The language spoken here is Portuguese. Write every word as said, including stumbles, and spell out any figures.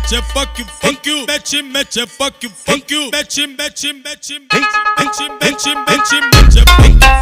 mete, fuck you, fuck you, mete, mete, fuck you, fuck you, mete, mete, mete, mete, mete, mete, mete, mete, fuck you.